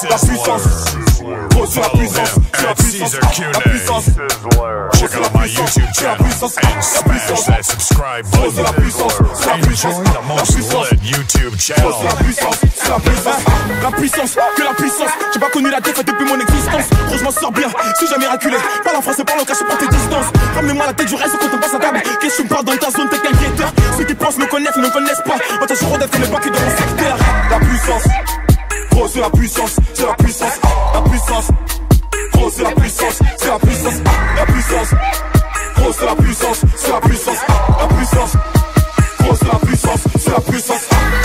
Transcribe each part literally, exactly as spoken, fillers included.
la puissance. Gros c'est la puissance, c'est la puissance, la puissance. Check out my YouTube channel and smash that subscribe button. C'est la puissance, c'est la puissance, Join the most lit YouTube channel. c'est la puissance, c'est la puissance, la puissance, que la puissance. J'ai pas connu la défaite depuis mon existence. Gros je m'en sors bien, si jamais miraculé. Parle en français, parle en caché pour tes distances. Ramenez-moi la tête du reste quand on passe à table. Qu'est-ce que tu parles dans ta zone, t'es qu'un guetteur. Ceux qui pensent me connaissent, ne me connaissent pas. On t'a toujours d'être, mais pas que dans mon secteur. La puissance, gros c'est la puissance, c'est la puissance, la puissance. Gros c'est la puissance, c'est la puissance, la puissance. Gros c'est la puissance, c'est la puissance, la puissance. Gros c'est la puissance, c'est la puissance.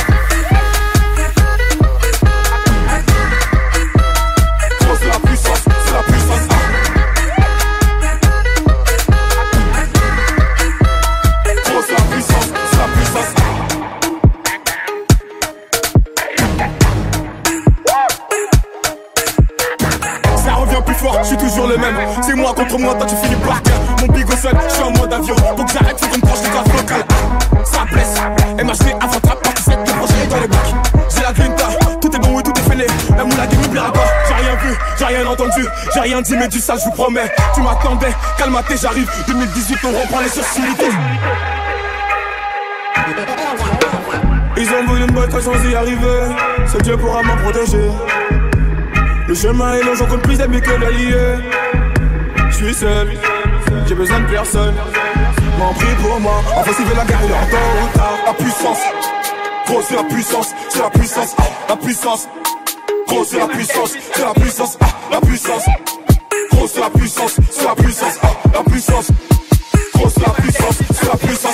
Gros c'est la puissance, c'est la puissance. Gros c'est la puissance, c'est la puissance. Ça revient plus fort, je suis toujours le même. C'est moi contre moi, toi tu finis par terre. Mon bigot seul, je suis en mode avion. Donc j'arrête, faut qu'on me proche des classes locales. Ça blesse, M H D avant trap, partie sept, le prochain est dans les bacs. J'ai la grinta, tout est bon et tout est fêlé. La moula qui m'oubliera pas. J'ai rien vu, j'ai rien entendu, j'ai rien dit, mais du ça je vous promets. Tu m'attendais, calme-toi, j'arrive. deux mille dix-huit, on reprend les surcilités. Ils ont voulu me battre sans y arriver. C'est Dieu pourra m'en protéger. Le chemin est long, j'en compte plus d'amis que d'alliés. J'suis seul, j'ai besoin de personne. M'en prie pour moi, enfin s'il veut la guerre, il est en temps ou tard. La puissance, gros c'est la puissance, c'est la puissance, la puissance. Gros c'est la puissance, c'est la puissance, la puissance. Gros c'est la puissance, c'est la puissance, la puissance. Gros c'est la puissance, c'est la puissance.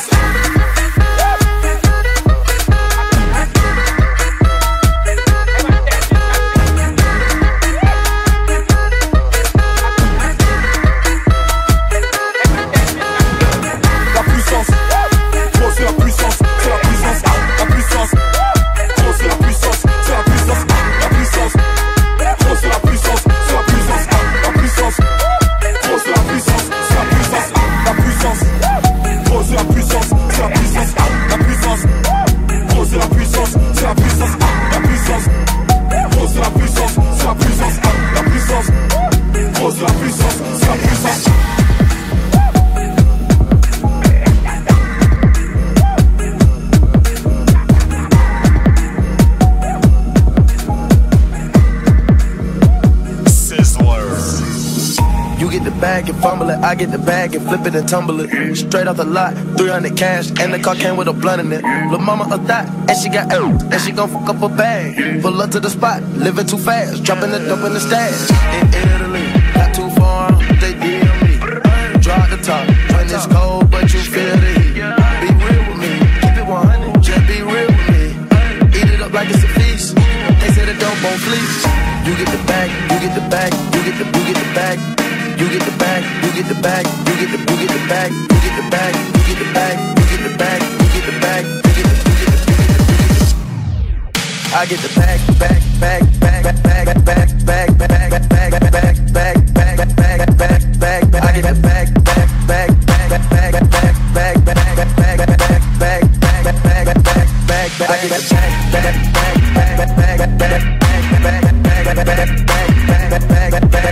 Fumble it, I get the bag and flip it and tumble it. Straight off the lot, three hundred cash, and the car came with a blunt in it. Lil' mama a thot, and she got L, and she gon' fuck up a bag. Pull up to the spot, living too fast, dropping the dope in the stash. In Italy, not too far, they D M me. Drop the top, when it's cold, but you feel the heat. Be real with me, keep it one hundred, just be real with me. Eat it up like it's a feast, they say the dope won't fleece. You get the bag, you get the bag, you get the, you get the bag. You get the bag, you get the bag, you get the, you get the bag, you get the bag, you get the bag, you get the bag, you get the bag, you get the, you get the, you get the. I get the bag, bag, bag, bag, bag, bag, bag, bag, bag, bag, bag, bag, bag, bag, bag, bag. I get the bag, bag, bag, bag, bag, bag, bag, bag, bag, bag, bag, bag, bag, bag, bag. I get the bag, bag, bag, bag, bag, bag, bag, bag, bag, bag, bag, bag, bag.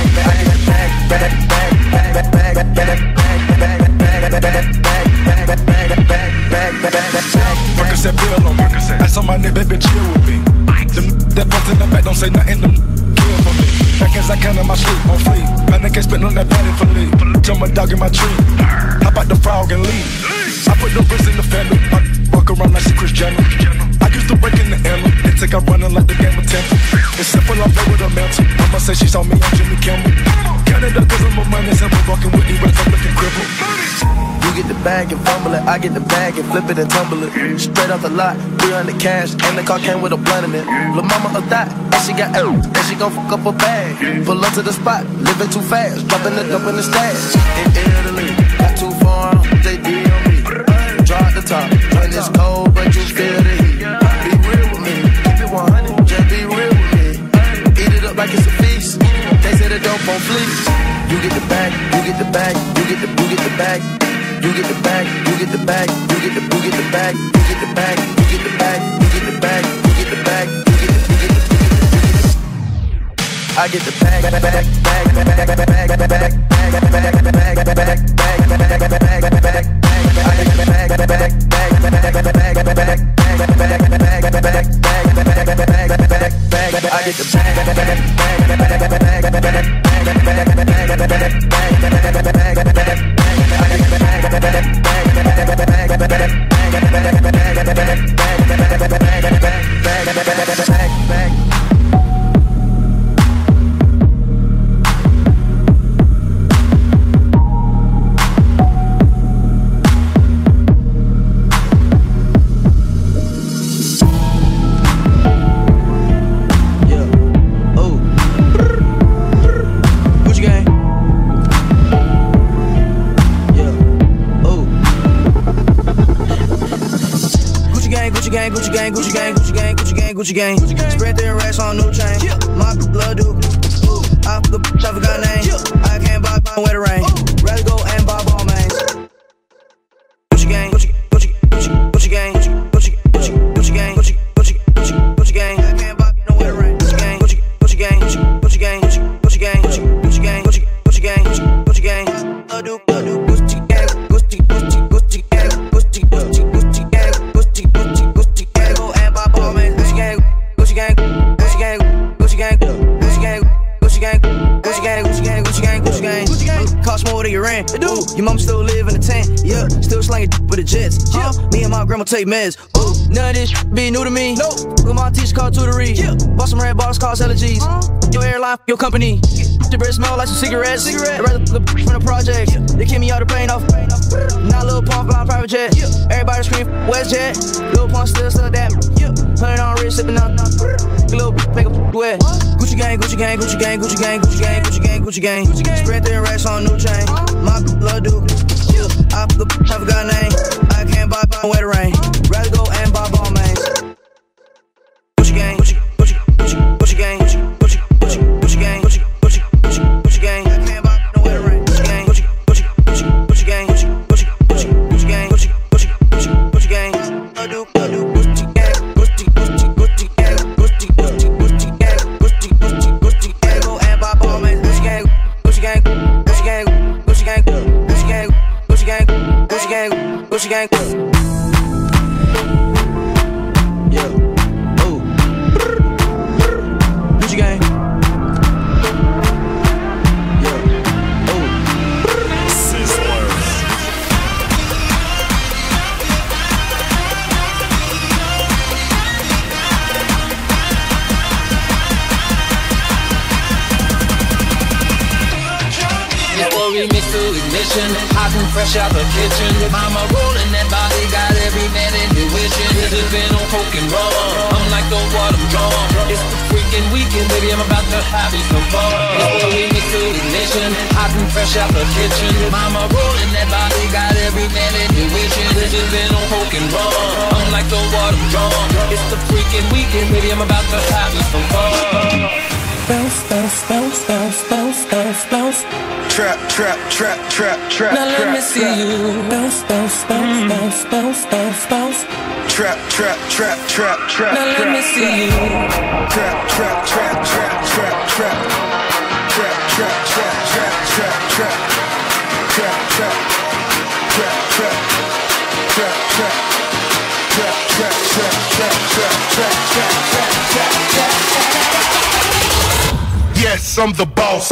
Percocet pill on me. Ice on my neck, baby, chill with me. Them that bust in the back don't say nothing. Them kill for me. Back as I can in my sleep on fleek. Man, I can't spit on that patty for leave. Jump my dog in my tree. Hop out the frog and leave. I put the wrist in the fender. I walk around like she Chris Jenner. I used to break in the air. They take her running like the game of Temple. It's simple, I play with a mantle. I'ma say she saw me on Jimmy Kimmel. Canada, cause I'm a money simple. Walking with these rats, I'm looking crippled. You get the bag and fumble it, I get the bag and flip it and tumble it. Straight off the lot, three hundred cash, and the car came with a blunt in it. Lil' mama a thot, and she got L, and she gon' fuck up a bag. Pull up to the spot, living too fast, dropping the dope in the stash. In Italy, not too far, they D M me. Drop the top, when it's cold, but you feel the heat. Be real with me, keep it one hundred, just be real with me. Eat it up like it's a feast, they say the dope won't fleece. You get the bag, you get the bag, you get the, you get the bag. You get the bag, you get the bag, you get the, you get the bag, you get the bag, you get the bag, you get the bag, you get the bag, you get the, you get the, you get the, you get the. I get the bag, bag, bag, bag, bag, bag, bag, bag, bag, bag, bag, bag, bag. I get the bag, bag, bag, bag, bag, bag, bag, bag, bag, bag, bag, I get the bag, bag, bag, bag, bag, bag, bag, bag, bag, Gucci gang, Gucci gang, Gucci gang, Gucci gang, Gucci gang, Gucci gang. Spread their racks on new chain. My blood do. I fuck a bitch, I forgot name. I can't buy my wet rain. Rather go and buy ball mains. Gucci gang, Gucci, Gucci, Gucci, Gucci gang, Gucci, Gucci, Gucci, Gucci gang, Gucci, Gucci, Gucci, Gucci gang. I can't buy no wet rain. Gucci gang, Gucci, Gucci gang, Gucci, Gucci gang, Gucci, Gucci gang, Gucci, Gucci gang, Gucci, Gucci gang, Gucci, Gucci gang. I do, I do, Gucci gang, Gucci, Gucci, Gucci gang, Gucci, Gucci, Gucci gang, Gucci, Gucci, Gucci gang. Go and buy ball mains. Gucci gang, Gucci gang, Gucci gang, Gucci gang, Gucci gang, Gucci gang, Gucci gang, Gucci gang, Gucci gang, Gucci gang. Gucci gang. Cost more than your rent. Ooh, your mom still live in the tent. Yeah, still slanging with the jets. Huh? Me and my grandma take meds. Ooh, none of this be new to me. No, look, my teacher called tutory. Yeah, bought some red bottles, cause allergies. Uh, your airline, your company. Your breath smell like some cigarettes. Cigarette. I'd rather look from the project. Yeah. They kick me out the plane off. Now Lil Pump flying private jet. Yeah. Everybody scream WestJet. Lil Pump still still that. Yeah. Hundred on wrist, sipping out. Little make a wet. Gucci gang, Gucci gang, Gucci gang, Gucci gang, Gucci gang, Gucci gang, Gucci gang. Gucci gang. Spread their racks on new chain. My blood do. Yeah. I fuck a bitch, I forgot name. I can't buy my wet rain. Rather go and buy ball mains. Gucci gang, Gucci, Gucci, Gucci, Gucci gang, Gucci, Gucci, Gucci, Gucci gang, Gucci, Gucci, Gucci, Gucci gang. I can't buy no wet rain. Gucci gang, Gucci, Gucci, Gucci, Gucci gang, Gucci, Gucci, Gucci, Gucci gang, Gucci, Gucci, Gucci, Gucci gang. I do, I do, Gucci gang, Gucci, Gucci, Gucci gang, Gucci, Gucci, Gucci gang, Gucci, Gucci, Gucci gang. Go and buy ball mains. Gucci gang, Gucci gang, Gucci gang, Gucci gang, Gucci gang, Gucci gang, Gucci gang, Gucci gang. Yeah, oh, Gucci gang. Yeah, oh, Sizzler. Before we mix to ignition, hot and fresh out the kitchen. Mama rolling that body, got every man in the wishing. Sipping on coke and rum, I'm like the water drum. It's the freaking weekend, baby, I'm about to have me some fun. Before we mix to ignition, hot and fresh out the kitchen. Mama rolling that body, got every man in the wishing. Sipping on coke and rum, I'm like the water drum. It's the freaking weekend, baby, I'm about to have me some fun. Bounce, bounce, bounce, bounce, bounce, bounce, bounce. Trap, trap, trap, trap, trap. Now let trap, me see trap. you bounce, bounce, bounce, Mm. bounce, bounce, bounce, bounce. Trap, trap, trap, trap, trap. Now let trap, me see you. Trap, trap, trap, trap, trap, trap. Trap, trap, trap, trap, trap, trap. Trap, trap, trap, trap, trap, trap. Trap, trap, trap, trap, trap, trap, trap, trap, trap, trap. Yes, I'm the boss.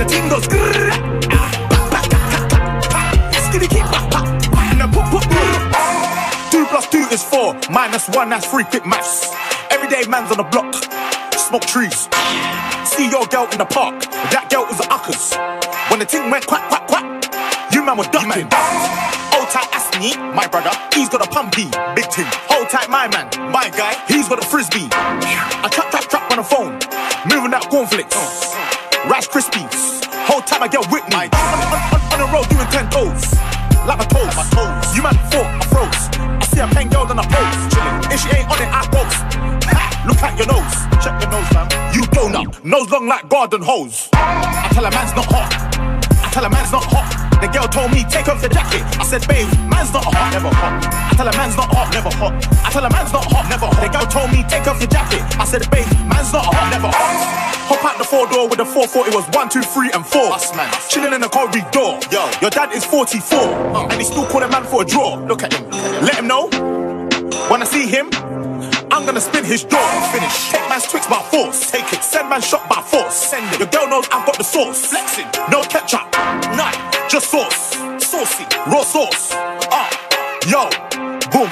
ting goes grrr, ah, back, back, back, back, back. Skitty keep back, back, and then pop, pop, pop. Two plus two is four, minus one, that's three, quick maths. Everyday man's on the block, smoke trees. See your girl in the park, that girl was a uckers. When the ting went quack, quack, quack, you man were ducking. Hold tight, ask me, my brother, he's got a pumpy, big ting. Hold tight, my man, my guy, he's got a frisbee. I trap, trap, trap on the phone, moving out cornflakes, Rice Krispies. Hold tight, my girl Whitney. On, on, on, on the road doing ten toes, like my toes. My toes. You man fought, I froze. I see a pen girl and I pose, chilling. If she ain't on it, I post. Look at your nose, check your nose, fam. You donut, nose long like garden hose. I tell a man's not hot. I tell a man's not hot. The girl told me take off the jacket. I said, babe, man's not hot, never hot. I tell a man's not hot, never hot. I tell a man's not hot, never hot. The girl told me take off the jacket. I said, babe, man's not hot, never hot. Hop out the four door with the four four. It was one, two, three, and four. Us man, chilling in the corridor. Yo, your dad is forty-four, uh, and he still call a man for a draw. Look at him. Let him know when I see him, I'm gonna spin his jaw. Finish. Take man's Twix by force. Take it. Send man shot by force. Send it. Your girl knows I've got the sauce. Flexing. No ketchup. None. Just sauce. Saucy. Raw sauce. Ah. Yo. Boom.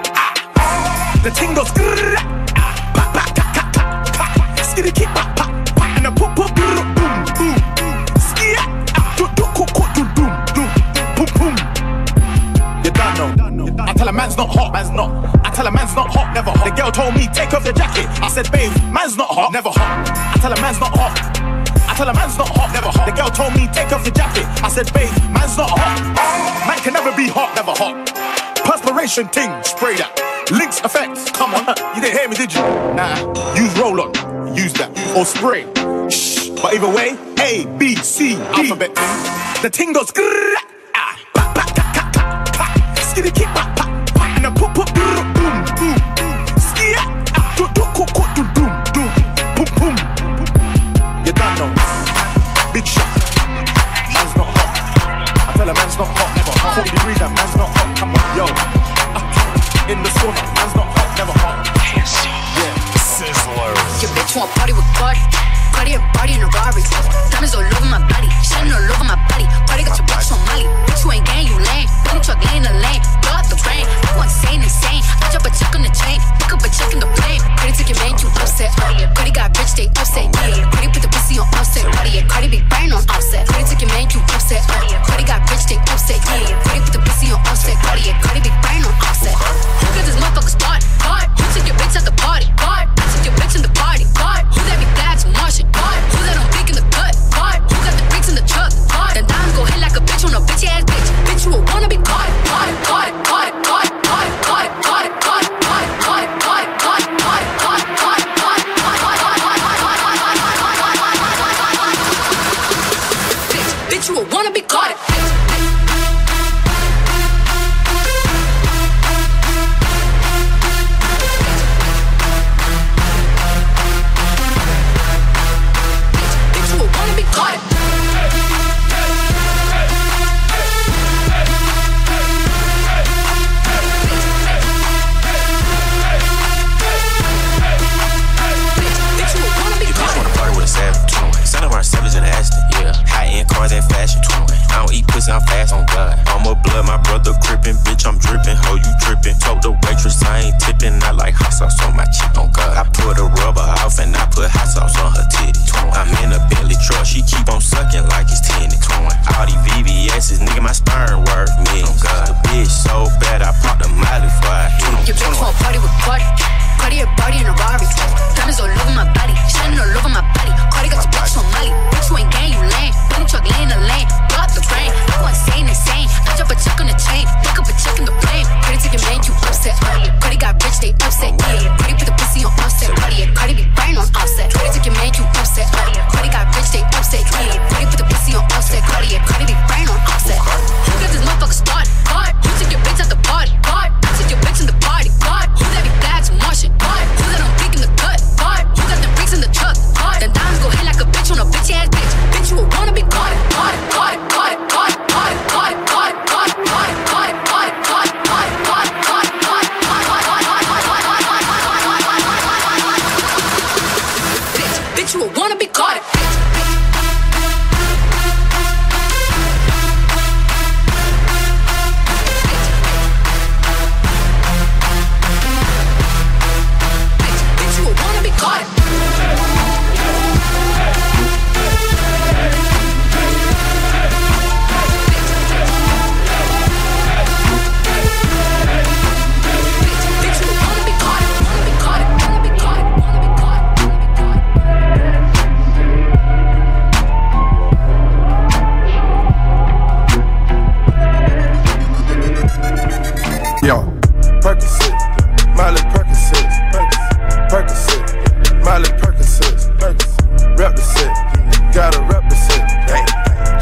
Ah. The ting goes grrr. Ah. Back, back, back, back, back, back. Skitty keep back, back, back. And then pop, pop, boom, boom, boom. Ski. Ah. Do, do, do, do, do, do. Boom, boom. You done know. I tell a man's not hot. Man's not. I tell a man's not hot, never hot. The girl told me take off the jacket. I said, babe, man's not hot, never hot. I tell a man's not hot. I tell a man's not hot, never hot. The girl told me take off the jacket. I said, babe, man's not hot. Man can never be hot, never hot. Perspiration ting, spray that. Lynx effects, come on. You didn't hear me, did you? Nah, use roll on, use that, or spray. Shh. But either way, A, B, C, D. Alphabet ting. The ting goes grrr, ah, back, back, back, back, back, back. Skitty keep back, back, back, and then pop, pop, boom, boom, boom. Ski, ah, do, do, do, do, do, do, boom, boom. You done know. Big shot. Man's not hot. I tell a man's not hot, never hot. forty degrees, that man's not hot. Come on, yo. Uh, in the sauna, man's not hot, never hot. Yeah. Sizzler. Your bitch want party with Cardi. Cardi and party in a Rari. Diamonds all over my body. Shining all over my body. Cardi got your bitch on Molly. Bitch, you ain't gang, you lame. Money truck laying the lane. Blow up the brain. I want insane, insane. I drop a check on the chain. Pick up a check in the plane. Cardi took your man, you upset. Uh, Cardi got rich, they upset. Yeah. Cardi put the pussy on offset. Cardi, yeah. Cardi big brain on offset. Cardi took your man, you upset. Uh, Cardi got rich, they upset. Yeah. Cardi put the pussy on offset. Cardi, yeah. Cardi big brain on offset. Who got this motherfucker started? God. Who took your bitch at the party? God. Who took your bitch in the party? God. Who let me flags from Martian? God. Who let them dick in the gut? God. Who got the bricks in the truck? God. The diamonds go hit like a bitch on a bitch ass bitch. Bitch, you a wanna be caught. Caught it, caught it, caught it, caught it, caught it, caught it, caught it, caught it, caught it, caught it, caught it, caught it, caught it, caught it, caught it, caught it, bitch, bitch, you a wanna be caught it. Bitch, you a wanna be caught it. Savage, Santa Bar Savage in the Aston, yeah. High end cars and fashion. I don't eat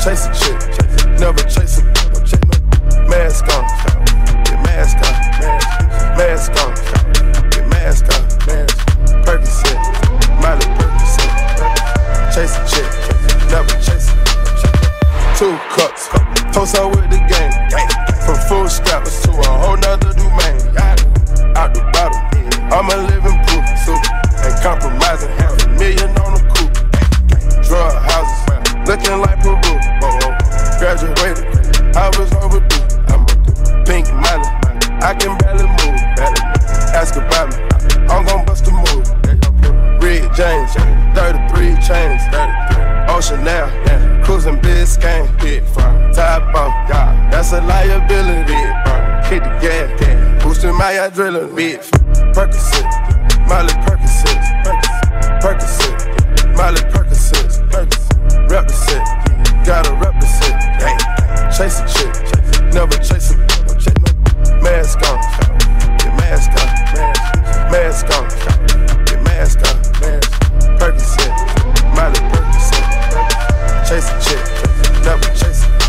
chase a chick, never chase a mask on, get mask on, mask on, get mask on, Percocet, Miley Percocet, chase a chick, never chase a two cups, toast out with the game, from full straps to a whole nother domain, out the bottle, I'm a living proof, so ain't compromising, half a million on the coupe, drug houses, looking like Peru, graduated, I was overdue, I'm a pink Miley, I can barely move, ask about me, I'm gon' bust a move, Red James, thirty-three chains, Ocean Air, cruising Biscayne, top off, that's a liability, hit the gas, boosting my adrenaline, bitch, Percocet, Miley Percocet, Percocet, Miley Percocet, represent, gotta represent, chase a chick, never chase a mask on, get mask on, mask on, get mask on, Percocet, Miley Percocet, chase a chick, never chase a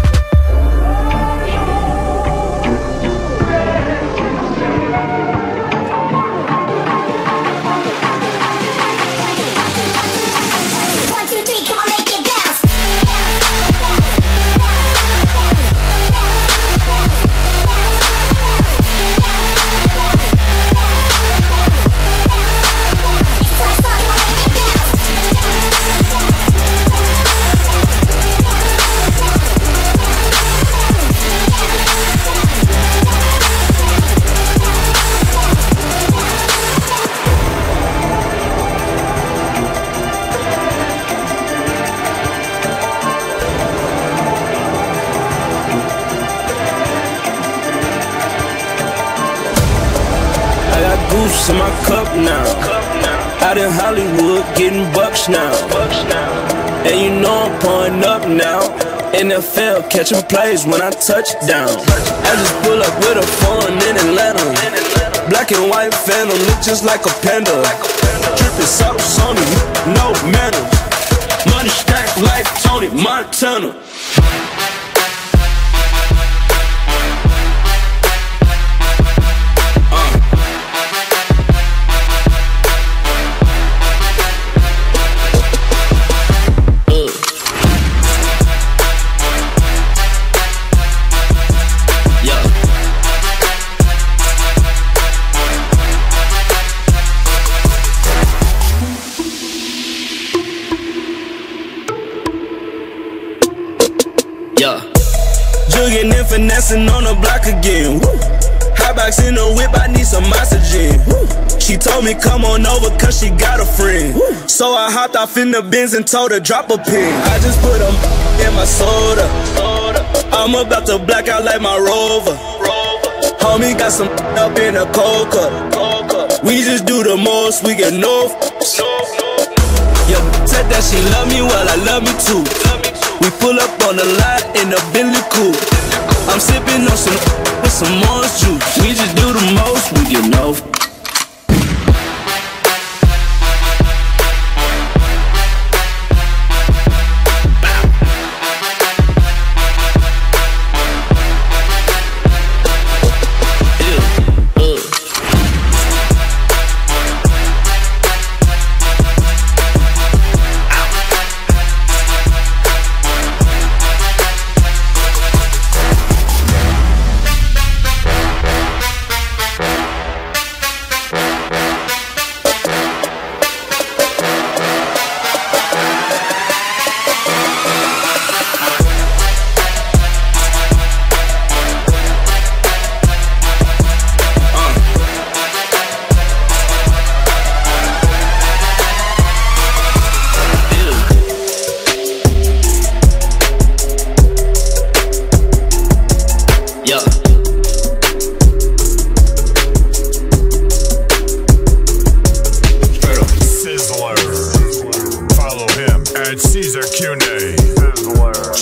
in my cup now. Out in Hollywood, getting bucks now. And you know I'm pouring up now. N F L catching plays when I touch down. I just pull up with a phone in Atlanta. Black and white phantom, look just like a panda. Drippin' sauce on me, no manners. Money stacked like Tony Montana. Jugging and finessing on the block again. Woo. Hot box in the whip, I need some oxygen. Woo. She told me come on over cause she got a friend. Woo. So I hopped off in the Benz and told her drop a pin. I just put a in my soda. I'm about to black out like my Rover. Homie got some up in a coca. We just do the most, we get no. Yo, said that she love me, well I love me too. We pull up on the lot in a Bentley coupe. I'm sipping on some with some orange juice. We just do the most, we get no.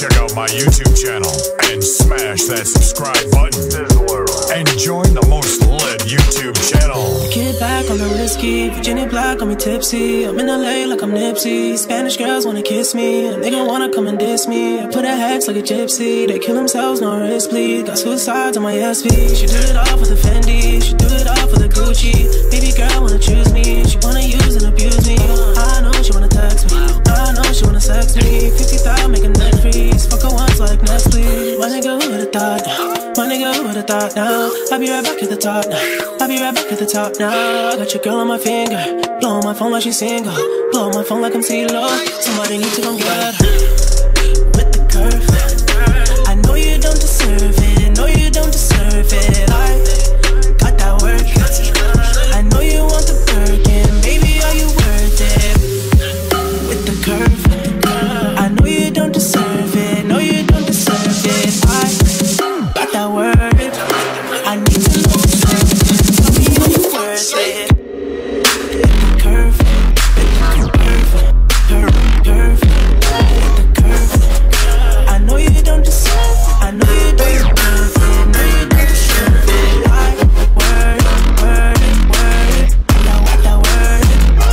check out my YouTube channel and smash that subscribe button and join the most lit YouTube channel. Get back on the risky, Virginia Black on me tipsy. I'm in L A like I'm Nipsey. Spanish girls wanna kiss me, a nigga wanna come and diss me. I put a hex like a gypsy, they kill themselves, no risk please. Got suicides on my S P. She do it all for the Fendi, she do it all for the Gucci. Baby girl wanna choose me, she wanna use and abuse me. I know she wanna text me, I know she wanna sex me. fifty thousand making net freeze, fuck her once like Nestle. My nigga, who would've thought? My nigga, who would've thought now? I'll be right back at the top now. I'll be right back at the top now. I got your girl on my finger, blow on my phone like she's single, blow on my phone like I'm CeeLo. Somebody need to come get her with the curve. I know you don't deserve it, no you don't deserve it. I got that work. I know you want the Birkin, baby, are you worth it? With the curve. I know you don't deserve it, no you don't deserve it. I got that word. I need to know tell me are you worth it? The curve, the curve, curve, curve, the curve. I know you don't deserve, I know you don't deserve it, no you don't deserve it. I word, word, word, I got that word,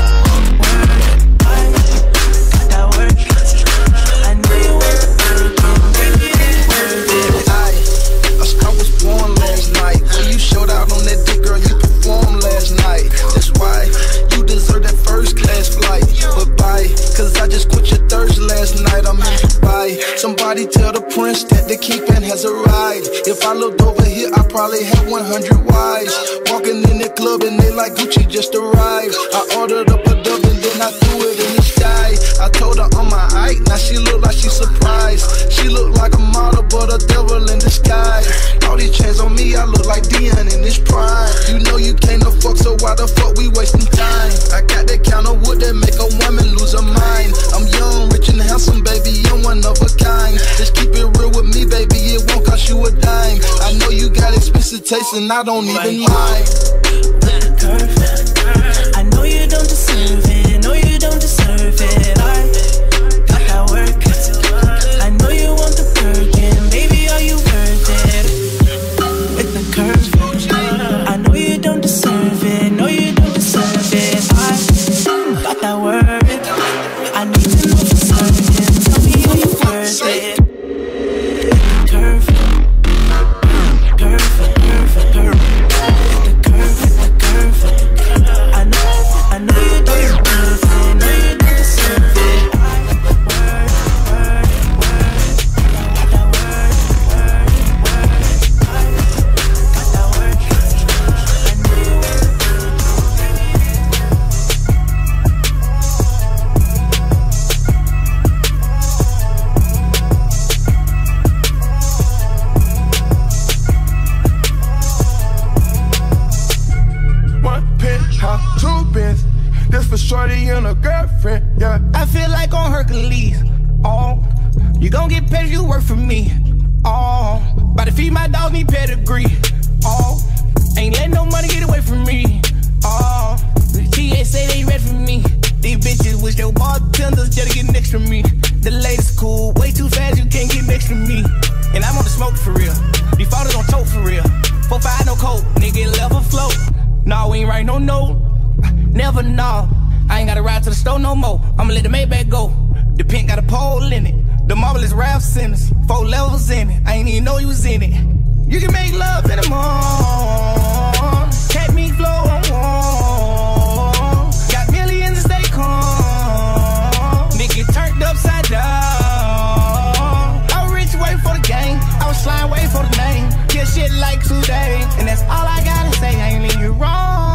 word, I got that word. I know you worth it, baby, you worth it. I, I was born last night. When you showed out on that dick, girl, you performed last night. That's why you deserve that first class flight. But bye, cause I just quit your thirst last night. I'm in Dubai. Somebody tell the prince that the kingpin has arrived. If I looked over here, I probably have one hundred wives. Walking in the club and they like Gucci just arrived. I ordered up a dub and then I threw it in the sky. I told her on my eye, now she look like she surprised. She look like a model, but a devil in disguise. All these chains on me, I look like Dion in his prime. You know you can't no fuck, so why the fuck we wasting time? I got that kind of wood that make a woman lose her mind. I'm young, rich and handsome, baby, I'm one of a kind. Just keep it real with me, baby, it won't cost you a dime. I know you got expensive taste and I don't even mind. The curve. I know you don't deserve it, no you don't deserve it. I got that work. I know you want the Birkin, baby, are you worth it? With the curve. I know you don't deserve it, no you don't deserve it. I got that word. I need to know for certain. Tell me are you worth it? Curve. Curve, curve, curve. The curve, the curve. I know, I know you don't deserve it, no you don't deserve it. Word, word, word. Got that word, word, word. Got that word. I know you worth it. One penthouse, two bins. This for shorty and a girlfriend, yeah. I feel like on Hercules. Oh, you gon' get paid if you work for me. Oh, about to feed my dog, need pedigree. Oh, ain't letting no money get away from me. Oh, the T S say they ready for me. These bitches wish they bartenders just to get next to me. The latest cool, way too fast, you can't get next to me. And I'm on the smoke for real. These fathers on tote for real. Four five no coke, nigga left afloat. Nah, we ain't write no note. Never know. I ain't gotta ride to the store no more. I'ma let the Maybach go. The pink got a pole in it. The marble is Ralph Simmons. Four levels in it. I ain't even know you was in it. You can make love in the morning. Cat me flow on warm. Got millions to stay calm. Nigga turned upside down. I was rich waiting for the game. I was flying waiting for the name. Get shit like today. And that's all I gotta say. I ain't leave you wrong.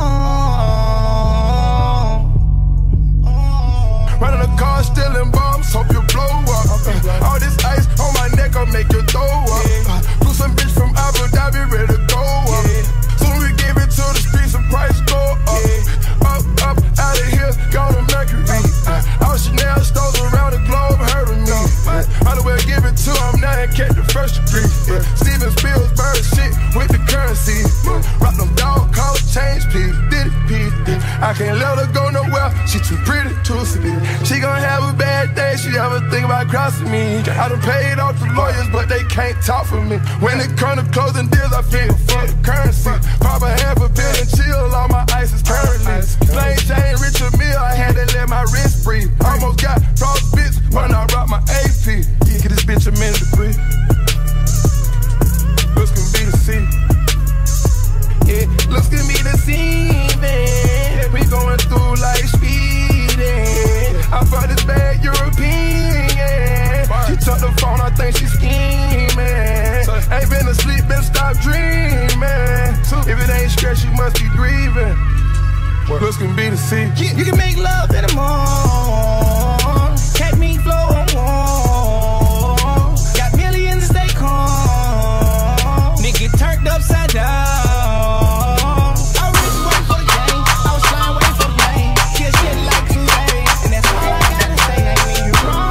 Running a car, stealing bombs, hope you blow up. Uh, all this ice on my neck, I'll make you throw up. Uh, do some bitch from Abu Dhabi, ready to go up. Soon we give it to the streets, the price go up. Up, up, out of here, go to Mercury. Uh, all Chanel stores around the globe, heard of me. Uh, might as well give it to him now and catch the first degree. Uh, Steven Spielberg shit with the currency. Uh, boss of me. I done paid off the lawyers, but they can't talk for me. When it comes to closing deals, I feel fuck the currency. Pop a half a billion, chill, all my ice is currently. Plain Jane, Richard Mille, I had to let my wrist breathe. Almost got frost bitch when I rock my A P. Get this bitch a minute to breathe. Looks can be the sea. Yeah, looks can be deceiving. We going through like speeding. I fuck this bad European. Yeah. She took the phone, I think she scheming. Ain't been asleep, been stop dreaming. If it ain't stress, you must be grieving. Looks can be the sea. You can make love in the morning. Catch me flow on one. Got millions to stay calm. Nigga turned upside down. I was waiting for the game. I was trying to wait for the lane. Kill shit like two days. And that's all I gotta say. I mean you wrong.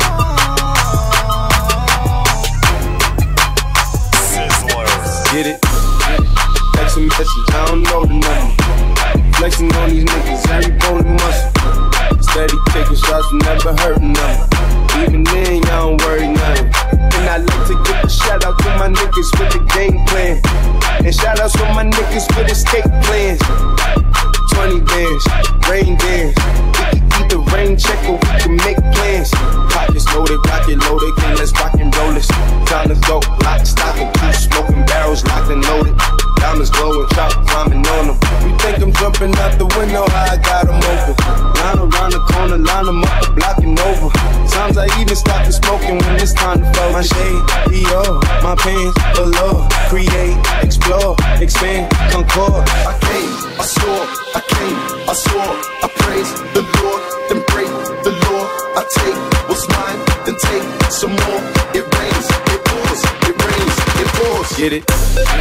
Get it? Text a message, I don't know the number. Flexing on these niggas, every bone and muscle. Steady taking shots, never hurting them. Even then, y'all don't worry nothing. And I like to give a shout out to my niggas with the game plan. And shout outs for my niggas with escape plans. twenty bands, rain dance. We can either rain check or we can make plans. Pockets loaded, rocket loaded, then let's rock and roll this. Time to go, lock, stock, and two smoking barrels locked and loaded. Diamonds glowing, chop climbing on them. You think I'm jumping out the window, how I got them open. Line around the corner, line them up, the block and over. Sometimes I even stop the smoking when it's time to focus. My shade, Dior, my pants below. Create, explore, expand, concord. I came, I saw, I came, I saw, I praise the Lord, then break the law. I take what's mine, then take some more. It rains, it pours, it rains, it pours. Get it?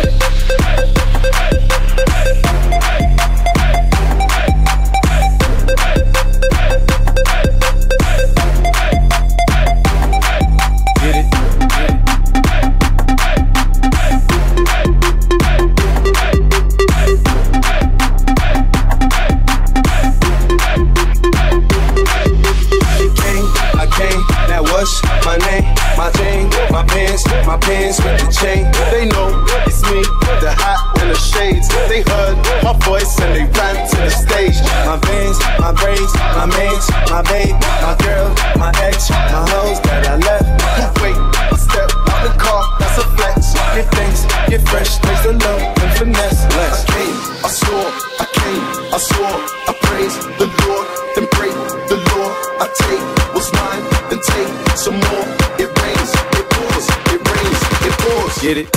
My name, my chain, my pants, my pants with the chain. They know it's me, the hat and the shades. They heard my voice and they ran to the stage. My veins, my braids, my mans, my babe, my girl, my ex, my hoes that I left. Wait, I step out the car, that's a flex. Get thanks, get fresh, taste the love and finesse. I came, I saw, I came, I saw, I praise the Lord, then break the law. I take what's mine, then take some more. It rains, it pours, it rains, it pours. Get it?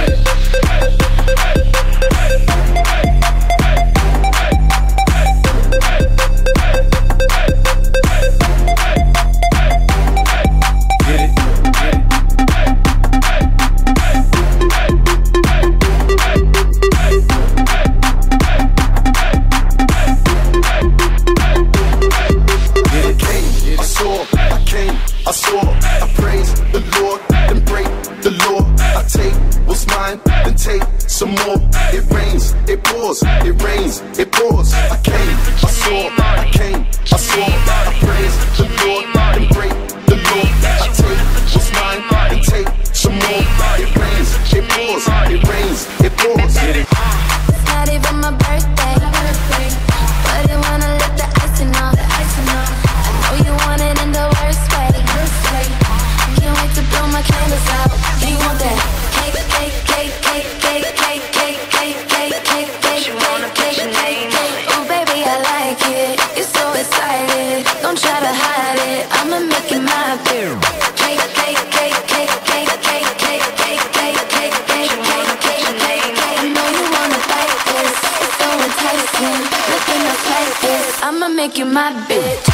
I saw, I praise the Lord, then break the law. I take what's mine, then take some more. It rains, it pours, it rains, it pours. I came, I saw, I came, I saw, I praise the Lord, then break the law. I take what's mine, then take some more. It rains, it pours, it rains, it pours. It's not even my birthday, but I wanna let the icing off. I know you want it in the worst way. Can't wait to blow my candles out. You want that cake, cake, cake, cake, cake, cake, cake, cake, cake, cake, cake, cake, cake, cake. Oh baby, I like it. You're so excited. Don't try to hide it. I'ma make it my beer. Cake, cake, cake, cake, cake, cake, cake, cake, cake, cake, cake, cake, cake, cake. I know you wanna bite this. It's so enticing. Nothing else like this. I'ma make you my bitch.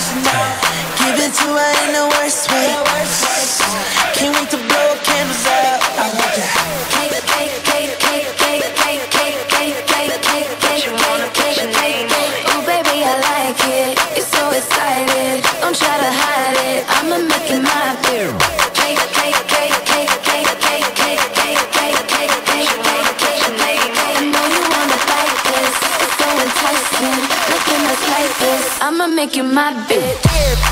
Give it to her in the worst way. Can't wait to blow candles out. I want that. Cake, cake, cake, cake, cake, cake, cake, cake, cake, cake, cake, cake, cake, cake. Oh baby, I like it. It's so excited. Don't try to hide it. I'ma make it my beer. Cake, cake, cake, cake, cake, cake, cake, cake, cake, cake, cake, cake, cake, cake. I know you wanna like this. It's so enticing. Looking us like this. I'ma make you my bitch.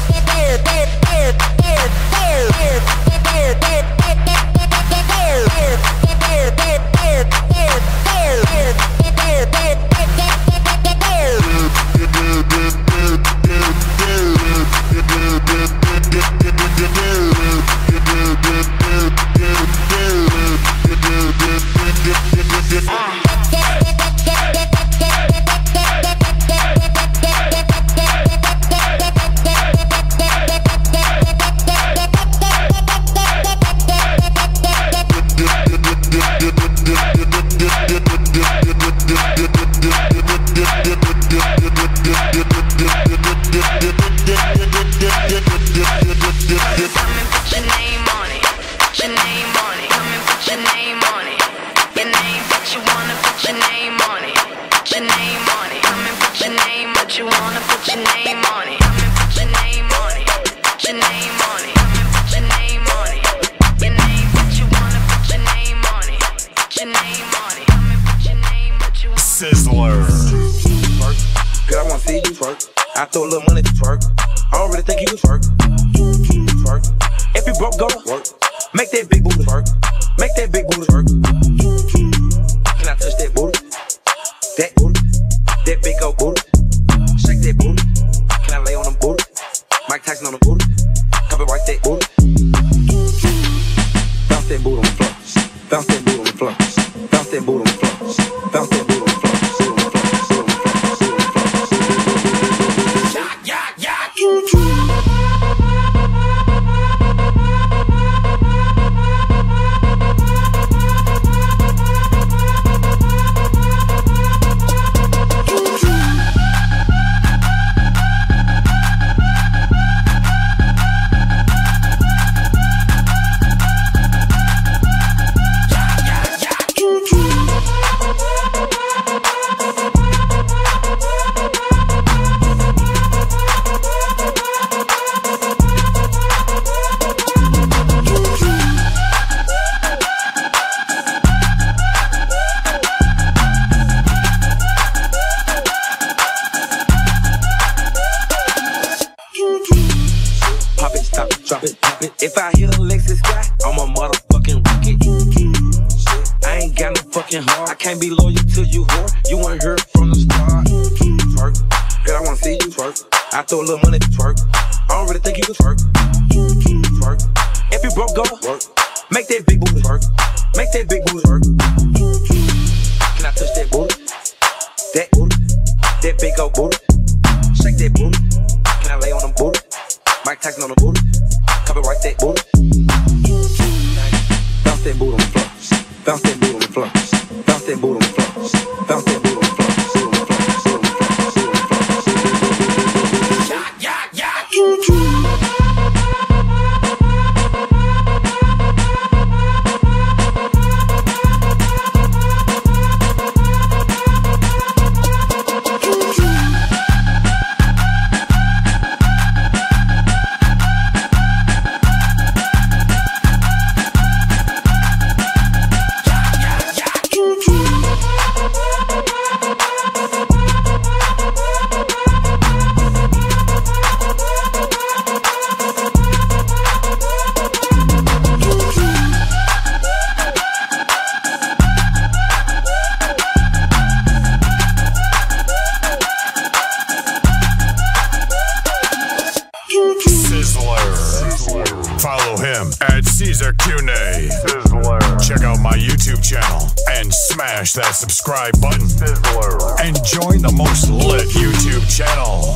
Sizzler. Girl, I wanna see you twerk. I throw a little money to twerk. I don't really think you can twerk. Twerk. If you broke, go to work. Make that big booty twerk. Make that big booty twerk. Can I touch that booty? That booty. That big old booty. Shake that booty. Can I lay on them booty? Mike Tyson on the booty. Copyright that booty. Bounce that booty on the floor. Bounce that booty on the floor. Bounce that booty on the floor. Bounce that booty on the floor. If I hear Lexus guy, I'm a motherfucking rocket. I ain't got no fucking heart. I can't be loyal to you, whore. You weren't here from the start. Twerk. Girl, I wanna see you twerk. I throw a little money to twerk. I don't really think you can twerk. Twerk. If you broke, go to work. Make that big booty twerk. Make that big booty twerk. Can I touch that booty? That booty. That big old booty. Shake that booty. Can I lay on them booty? Mike Tyson on the booty. Copyright that booty. Bounce that booty on the floor. Bounce that booty on the floor. Bounce that booty on the floor. Bounce that booty on the floor. Yeah, yeah, yeah. Follow him at Caesar Cune. Check out my YouTube channel and smash that subscribe button. And join the most lit YouTube channel.